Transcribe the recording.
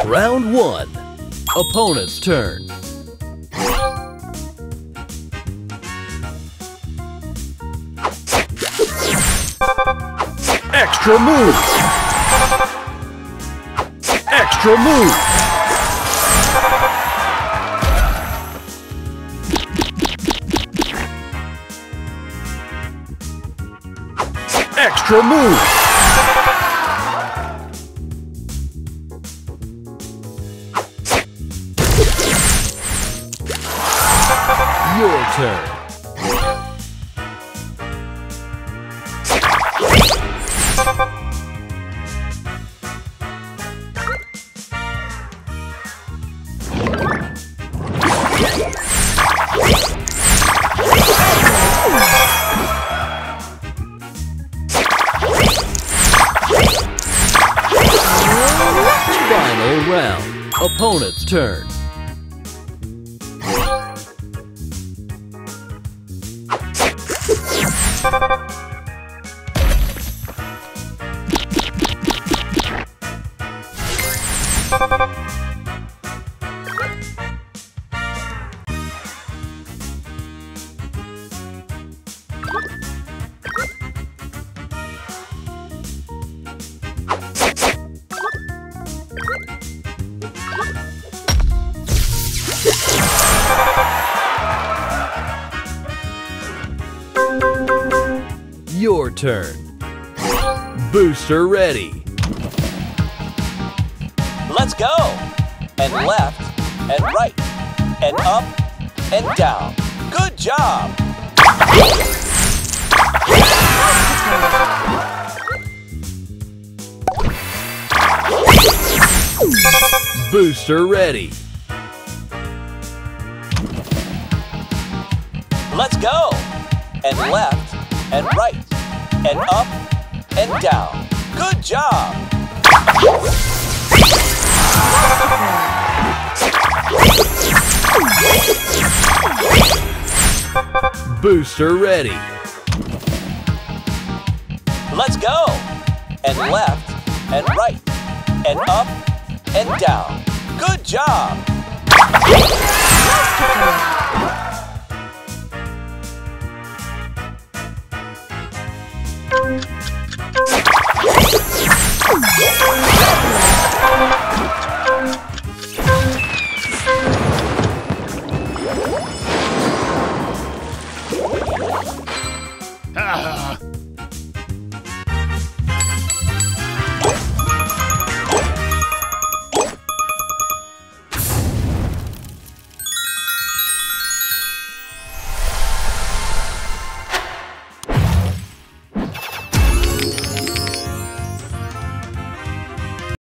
Round 1. Opponent's turn. Extra move! Extra move! Extra move! Your turn. Final round. Opponent's turn. Your turn. Booster ready. Let's go! And left, and right, and up, and down. Good job! Booster ready. Let's go! And left, and right, and up, and down. Good job! Booster ready. Let's go! And left, and right, and up, and down. Good job!